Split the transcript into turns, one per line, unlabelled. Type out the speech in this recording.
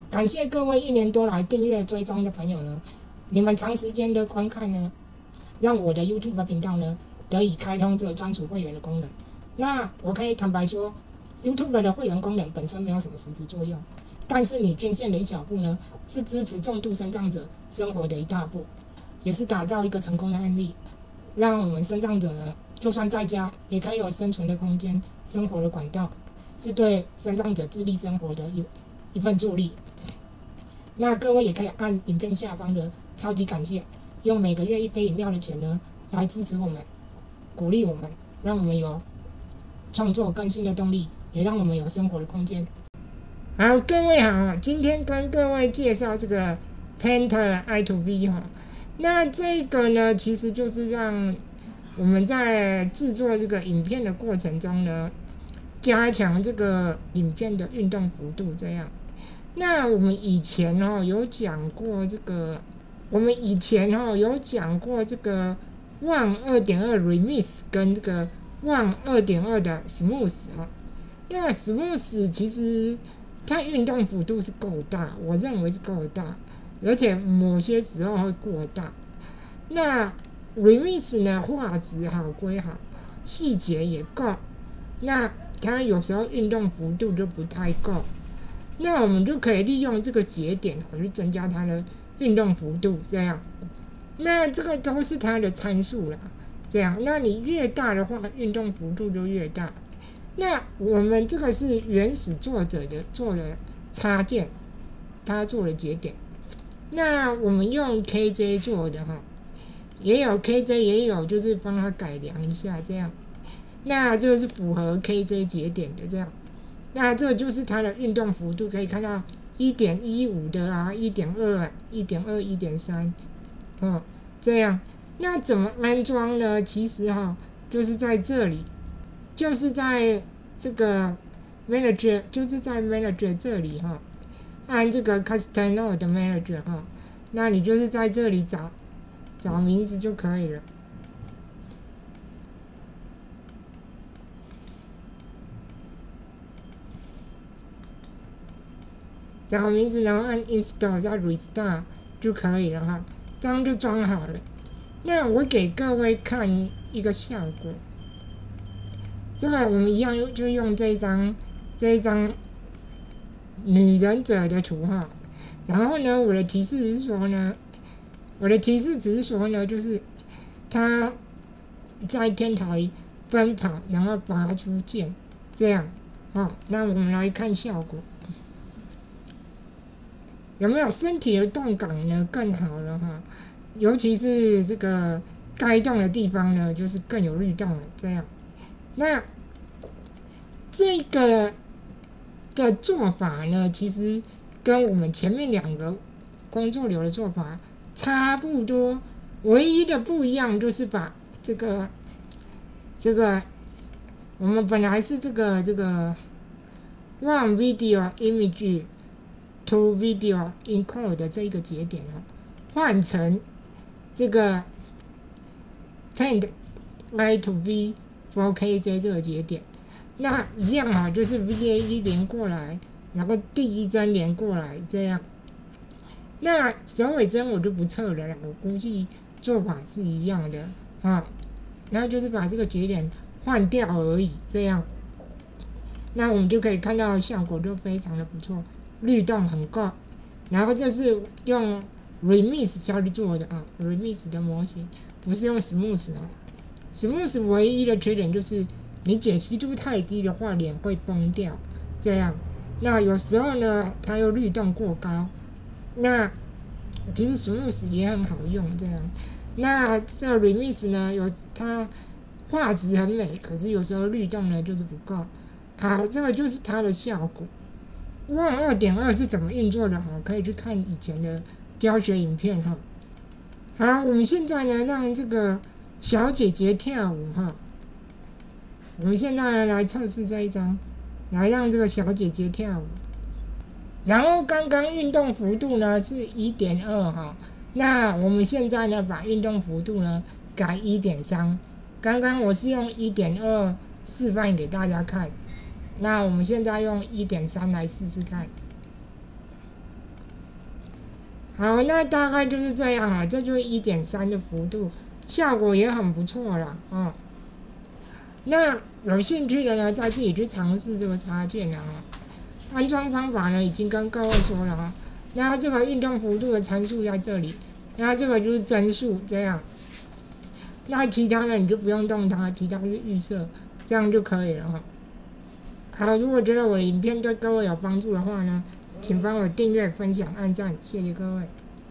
感谢各位1年多来订阅追踪的朋友呢，你们长时间的观看呢，让我的 YouTube 频道呢得以开通这个专属会员的功能。那我可以坦白说，YouTube 的会员功能本身没有什么实质作用，但是你捐献的一小步呢，是支持重度身障者生活的一大步，也是打造一个成功的案例，让我们身障者呢，就算在家也可以有生存的空间、生活的管道，是对身障者自立生活的一份助力。那各位也可以按影片下方的超级感谢，用每个月1杯饮料的钱呢，来支持我们，鼓励我们，让我们有创作更新的动力，也让我们有生活的空间。好，各位好，今天跟各位介绍这个 Painter i2V 哈，那这个呢，其实就是让我们在制作这个影片的过程中呢，加强这个影片的运动幅度，这样。那我们以前有讲过这个，One 2.2 Remix 跟这个 One 2.2的 Smooth 那 Smooth 其实它运动幅度是够大，我认为是够大，而且某些时候会过大。那 Remix 呢，画质好归好，细节也够，那它有时候运动幅度就不太够。那我们就可以利用这个节点去增加它的运动幅度，这样。那这个都是它的参数啦，这样。那你越大的话，运动幅度就越大。那我们这个是原始作者的做的插件，他做的节点。那我们用 KJ 做的也有 KJ 也有就是帮他改良一下这样。那这个是符合 KJ 节点的这样。那这就是它的运动幅度，可以看到 1.15 的1.2、1.2、1.3，这样。那怎么安装呢？其实就是在这里，就是在这个 Manager， 就是在 Manager 这里按这个 Custom Node 的 Manager 那你就是在这里找名字就可以了。找名字，然后按 Install 再 Restart 就可以了这样就装好了。那我给各位看一个效果，这个我们一样就用这一张女忍者的图然后呢，我的提示只是说呢，就是他在天台奔跑，然后拔出剑，这样那我们来看效果。有没有身体的动感呢更好了尤其是这个该动的地方呢，就是更有律动了这样。那这个的做法呢，其实跟我们前面2个工作流的做法差不多，唯一的不一样就是把这个我们本来是这个 One Video Image to Video Encode 的这一个节点换成这个 Paint i2V 4KJ 这个节点。那一样就是 VA1 连过来，然后第一帧连过来这样。那首尾帧我就不测了啦，我估计做法是一样的然后就是把这个节点换掉而已这样。那我们就可以看到效果就非常的不错，律动很够。然后这是用 Remix 下去做的Remix 的模型，不是用 Smooth Smooth 唯一的缺点就是你解析度太低的话，脸会崩掉这样。那有时候呢，它又律动过高。那其实 Smooth 也很好用这样。那这个 Remix 呢，它画质很美，可是有时候律动呢就是不够。好，这个就是它的效果。One 2.2 是怎么运作的可以去看以前的教学影片好，我们现在呢让这个小姐姐跳舞我们现在来测试这一张，来让这个小姐姐跳舞。然后刚刚运动幅度呢是 1.2 那我们现在呢把运动幅度呢改 1.3。刚刚我是用 1.2 示范给大家看，那我们现在用 1.3 来试试看。 好，那大概就是这样啊，这就是1.3的幅度，效果也很不错啦哦。那有兴趣的呢，再自己去尝试这个插件啊。安装方法呢，已经跟各位说了哈。那这个运动幅度的参数在这里，那这个就是帧数这样。那其他的你就不用动它，其他是预设，这样就可以了哈。好，如果觉得我的影片对各位有帮助的话呢，请帮我订阅、分享、按赞，谢谢各位。